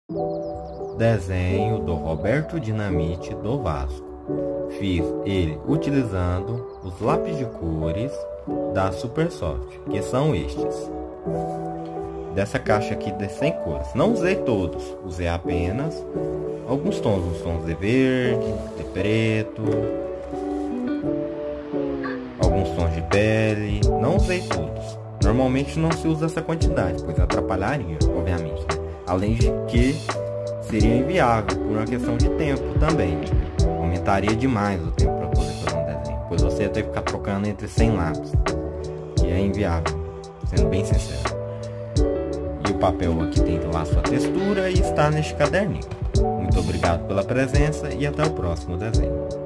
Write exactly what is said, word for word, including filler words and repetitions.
Desenho do Roberto Dinamite do Vasco. Fiz ele utilizando os lápis de cores da Supersoft, que são estes. Dessa caixa aqui de cem cores. Não usei todos, usei apenas alguns tons, uns tons de verde, de preto, alguns tons de pele. Não usei todos. Normalmente não se usa essa quantidade, pois atrapalharia, obviamente, né? Além de que seria inviável por uma questão de tempo também. Aumentaria demais o tempo para poder fazer um desenho, pois você ia ter que ficar trocando entre cem lápis, e é inviável, sendo bem sincero. E o papel aqui tem lá sua textura e está neste caderninho. Muito obrigado pela presença e até o próximo desenho.